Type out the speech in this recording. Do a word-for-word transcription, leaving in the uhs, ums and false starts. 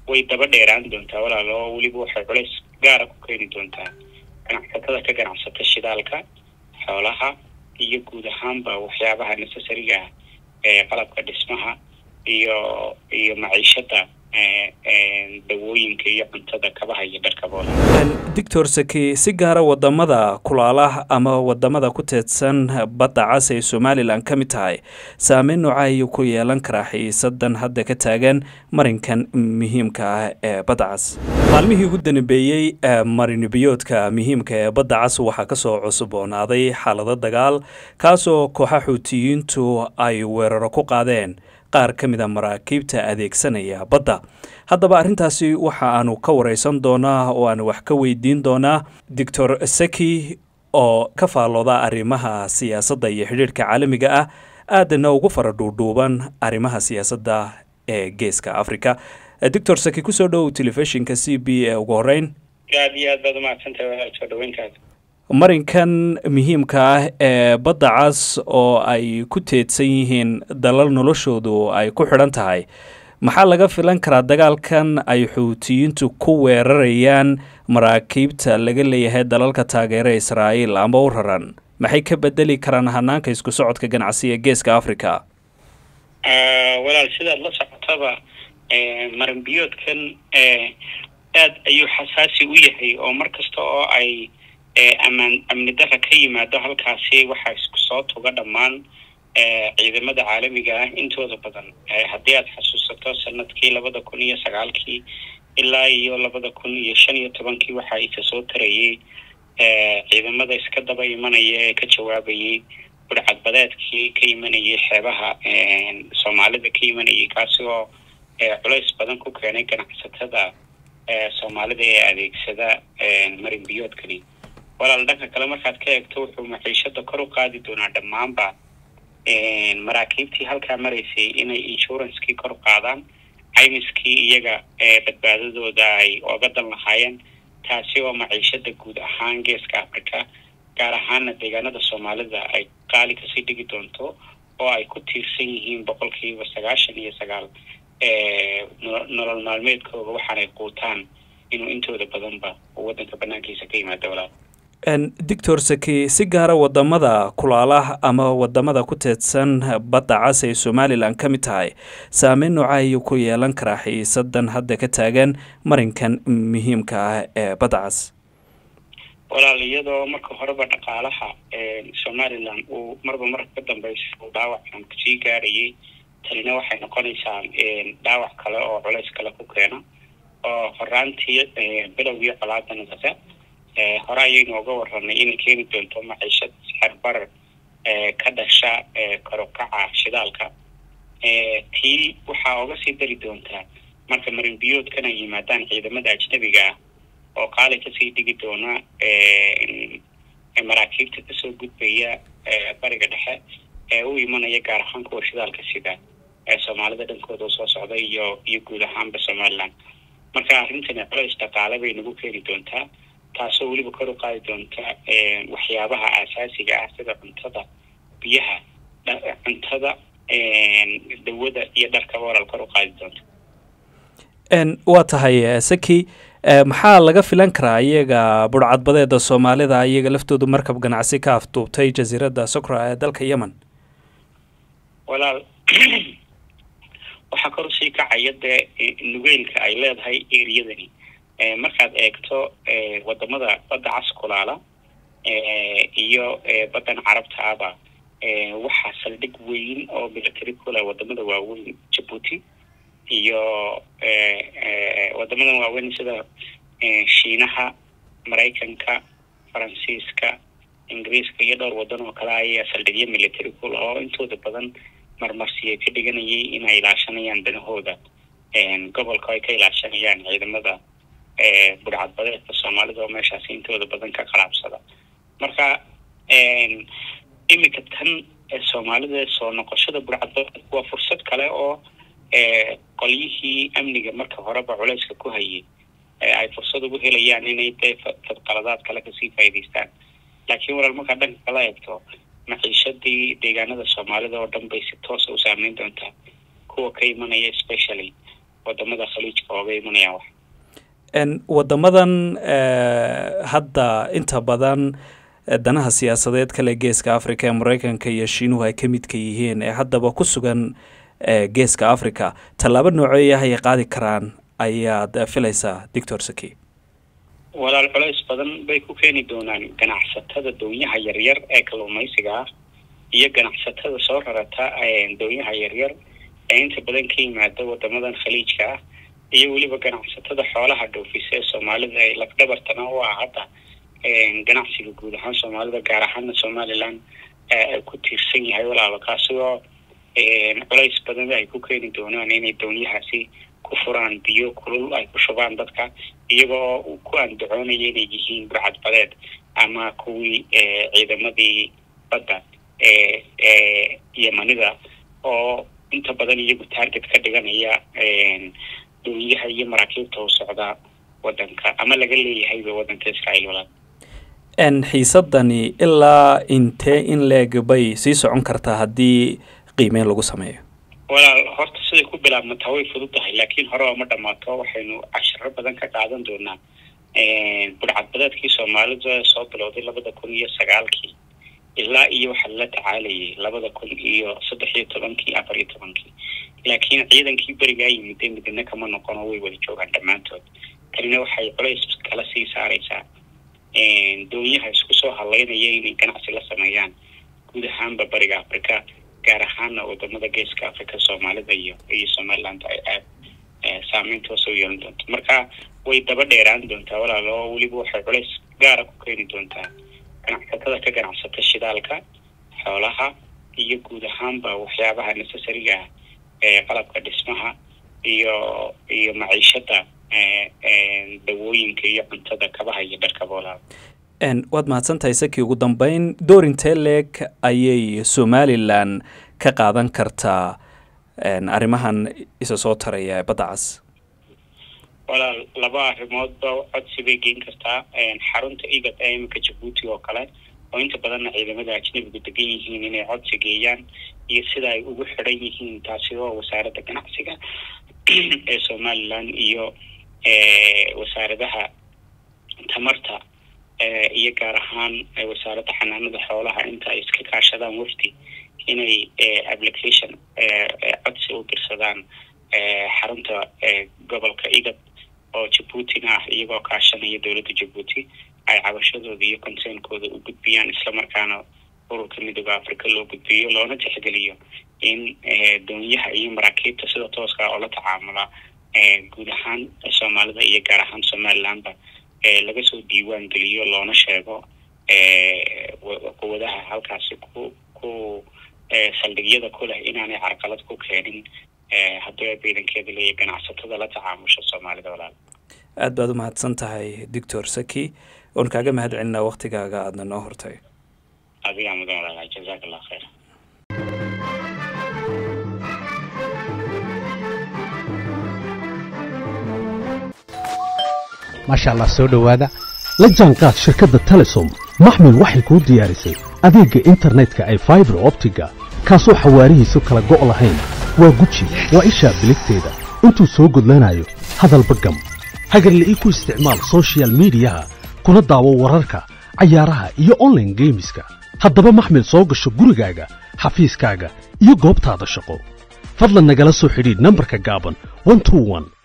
way daba dheeraan doontaa walaalo waliba waxay culays gaar ah ku keeni doontaa ganacsatada ka ganacsata shidaalka xoolaha iyo guud ahaanba waxyaabaha necessary-ga ee qalabka dhismaha iyo iyo maciishada ee dawooyinka iyo cuntada kabaha iyo dharka bool. Doctor Saki si gaar ah wadamada kulaalaha ama wadamada ku teedsan badda cas ee Somaliland ka mid tahay saameyn noocay ku yeelan kara xiisadan hadda ka taagan marinkan muhiimka ah ee badda cas. maalmihii ugu danbeeyay marin biyoodka muhiimka ee badda cas waxa ka soo cusboonaaday xaalado dagaal kaasoo kooxaha Xuutiyiintu ay weeraro ku qaadeen qaar ka mid ah maraakiibta adeegsanaya badda. haddaba arrintaasi waxa aanu ka wareysan doonaa oo aan wax ka weydiin doonaa Doctor Saki oo ka faalooda arrimaha siyaasadda iyo xiriirka caalamiga ah aadna ugu faradhuudhuuban arrimaha siyaasadda ee geeska Afrika. Doctor Saki ku soo dhow telefishinka C B A ugu horeyn. aad iyo aad baad mahadsantahay walaal soo dhaweyntaada. marinkan muhiimka ah ee badda cas oo ay ku teedsan yihiin dalal noloshoodu ay ku xidhan tahay maxaa laga filan karaa dagaalkan ay Xuutiyiintu ku weerarayaan maraakiibta laga leeyahay dalalka taageera Israa'iil ama u raran maxay ka bedeli karaan hanaanka isku socodka ganacsiga geeska Afrika? ee walaal sidaad la socotaba ee marin biyoodkan ee aad ayuu xasaasi u yahay oo markasta oo ay amaan amni darro ka yimaado halkaasi waxa isku soo toga dhammaan ee ciidamada caalamiga ah intooda badan haddii aad xasuusato sanadkii labada kun iyo sagaalkii ilaa iyo labada kun iyo shan iyo tobankii waxa ay ka soo tarayay ee ciidamada iska daba imanaya ee ka jawaabayay burcadbadeedkii ka imanayay xeebaha ee Soomaalida ka imanayay kaasi oo culays badan ku keenay ganacsatada ee Soomaalida ee adeegsada ee marin biyoodkani. walaal dhanka kale markaad ka eegto wuxuu maciishada kor u qaadi doonaa dhammaanba ee maraakiibtii halkaa maraysay inay insurance-kii kor u qaadaan caymiskii iyaga ee badbaadadooda ay oga dan lahaayeen taasi oo maciishada guud ahaan geeska Afrika gaar ahaana deegaanada Soomaalida ay qaali kasii dhigi doonto oo ay ku tiirsan yihiin boqolkiiba sagaashan iyo sagaal ee nolol maalmeedkooda waxaanay quutaan inuu intooda badanba waddanka banaankiisa ka yimaado walaal. Doctor Saki si gaar ah wadamada kulaalaha ama wadamada ku teedsan badda cas ee Somaliland ka mid tahay saameyn noocay ku yeelan kara xiisadan hadda ka taagan marinkan muhiimka ah ee badda cas? walaal iyadoo marka horeba dhaqaalaha ee Somaliland uu marba marka ka dambeysay dhaawac ka sii gaarayay talina waxay noqonaysaa dhaawac kale oo culays kale ku keena oo horaantii bilowgii qalaadana dadka ee hore ayaynu uga warranay inay keeni doonto maciishad xarbar ee ka dhasha ee kor u kaca shidaalka ee tii waxaa uga sii dari doontaa marka marin biyoodkana yimaadaan ciidamada ajnabiga ah oo qaali kasii dhigi doona ee maraakiibta kasoo gudbaya ee bariga dhexe ee u imanaya gaar ahaan kuwa shidaalka sida ee Soomaalida dhankooda soo socda iyo iyo guud ahaanba Somaliland. marka arrintan culays dhaqaale bay nagu keeni doontaa taasoo waliba kor u qaadi doonta ee waxyaabaha aasaasiga ah sida cuntada biyaha cuntada ee dawada iyo dharka walaal kor u qaadi doonta. en waa tahay Saki maxaa laga filan karaa iyaga burcadbadeeda Soomaalida iyaga laftoodu markab ganacsi ka afduubtay jasiiradda Sokra ee dalka Yemen? walaal waxa kor u sii kacaya nugeelka ay leedahay eriyadani ee markaad eegto ee wadamada badda cas kulaala ee iyo baddan Carabta aba ee waxa saldhig weyn oo military kula wadamada waaweyn Djibouti iyo ee wadamada waaweyn sida Shiinaha, Mareykanka, Faransiiska, Ingiriiska iyo dhowr wadan oo kale ay saldhigyo military kula oo intooda badan marmarsiye ka dhiganayay inay ilaashanayaan danahooda ee gobolka ay ka ilaashanayaan ciidamada ee burcadbadeedka Soomaalida oo meeshaas intooda badan ka qalabsada. marka ee imika tan Soomaalida soo noqoshada burcadbadeedka waa fursad kale oo ee qolyihii amniga marka horeba culayska ku hayay ee ay fursad ugu helayaan inay qaladaad kale ka sii faa'iideystaan. laakiin walaal marka dhanka kale eegto maciishadii deegaanada Soomaalida oo dhan bay si toos u saameyn doontaa kuwa ka imanaya especially wadamada khaliijka ooga imanayaan wax en wadamadan hadda inta badan danaha siyaasadeed kale geeska Afrika ee Mareykanka iyo Shiinuhu ay ka mid ka yihiin ee haddaba ku sugan geeska Afrika talaabo noocee ah ay qaadi karaan ayaad filaysaa Doctor Saki walaal culays badan bay ku keeni doonaan ganacsatada doonyaha yaryar ee kalluumaysiga iyo ganacsatada soo rarata ee doonyaha yaryar ee inta badan ka yimaada wadamadan khaliijka iyo waliba ganacsatada xoolaha dhoofisa ee Soomaalida ay lafdhabartana u ah hadda ganacsiga guud ahaan Soomaalida gaar ahaan Somaliland ay ku tiirsan yahay walaal kaasoo culays badan ay ku keeni doonaan inay doonyahaasi ku furaan biyo kulul ay ku shubaan dadka iyagoo ku andacoonaya inay yihiin burcad badeed ama kuwii ciidamadii badda ee ee Yemenida oo inta badan iyagu target ka dhiganaya doonyaha iyo maraakiibta u socda wadanka ama laga leeyahay wadanka Israa'iil walaal en xiisadani ilaa intee in leeg bay sii socon kartaa haddii qiimeyn lagu sameeyo walaal horta sidii ku bilaabmata way fududahay laakiin hore ma dhamaato waxaynu casharo badan ka qaadan doonaa ee burcad badeedkii Soomaalida soo bilowday labada kun iyo sagaalkii ilaa iyo waxa la tacaalayay labada kun iyo saddex iyo tobankii afar iyo tobankii laakiin ciidankii bariga ay yimid midna kama noqon way wada joogaan dhamaantood kalina waxay culays kala sii saaraysaa ee doonyaha isku soo haleynaya inay ganacsi la sameeyaan guud ahaan bariga Afrika gaar ahaan wadamada geeska Afrika Soomaalida iyo iyo Somaliland ay aad saameyn toos u yeelan doonto marka way daba dheeraan doontaa walaal oo waliba waxay culays gaar ah ku keeni doontaa ganacsatada ka ganacsata shidaalka xoolaha iyo guud ahaanba waxyaabaha necessary-ga ee qalabka dhismaha iyo iyo maciishada ee dawooyinka iyo cuntada kabaha iyo dharka boolaa en wad mahadsantahay Saki ugu dambeyn doorintee leeg ayay Somaliland ka qaadan kartaa en arrimahan isa soo taraya badda cas walaal laba arrimood oo codsi bay geen kartaa een xarunta igad ee imika Djibouti oo kale oo inta badan ciidamada ajnabiga degan yihiin inay codsi geeyaan iyo sida ay ugu xiran yihiin taasi oo wasaaradda ganacsiga ee Somaliland iyo ee wasaaradaha tamarta ee iyo gaar ahaan wasaaradda xanaanada xoolaha inta ay iska kaashadaan wafdi inay application ee codsi u dirsadaan ee xarunta gobolka igad oo Djibouti ah iyagoo kaashanaya dawladda Djibouti ay cabashadooda iyo concern-kooda u gudbiyaan isla markaana ururka midowga Afrika loo gudbiyo loona tixgeliyo in doonyaha iyo maraakiibta sida tooska ah oo la tacaamula ee guud ahaan Soomaalida iyo gaar ahaan Somaliland ee laga soo diiwaan geliyo loona sheego ee quwadaha halkaasi ku ku ee saldhigyada ku leh inaanay carqalad ku keenin ee haddii ciidankeeda leeyahay ganacsatada la tacaamusha Soomaalida walaal aad baad u mahadsan tahay Doctor Saki oon kaaga mahadcelinaa waqtigaaga aadna noo hortay adiga mudan walaal jazakallahu khayr maasha Allah soo dhawaada la jaanqaad shirkadda Telesom maxmil waxay ku diyaarisay adeegga internetka ay fiber optiga kaasoo xawaarihiisu kala go' lahayn waa guji waa isha biligteeda intuu soo gudlanayo hadalba gam hagarlii ku isticmaal social media kuna daawo wararka cayaaraha iyo online gameska haddaba maxmil soo gasho gurigaaga xafiiskaaga iyo goobtaada shaqo fadlan nagala soo xidhiidh nambarka gaaban one two one